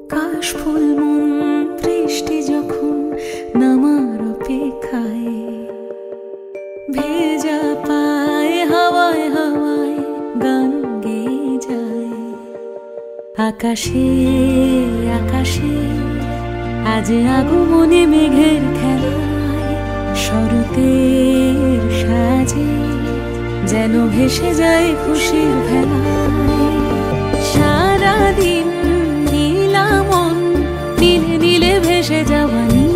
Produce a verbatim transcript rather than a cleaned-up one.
কাশফুল মন বৃষ্টি যখন নামার অপেক্ষায়, ভেজা পায়ে হাওয়ায় হাওয়ায় গান গেয়ে যায়। আকাশে আকাশে আজ আগমনে মেঘের খেলায়, শরতের সাজে যেন ভেসে যায় খুশির ভেলায়। সারাদিন নীলা মন নীলে নীলে ভেসে যাওয়া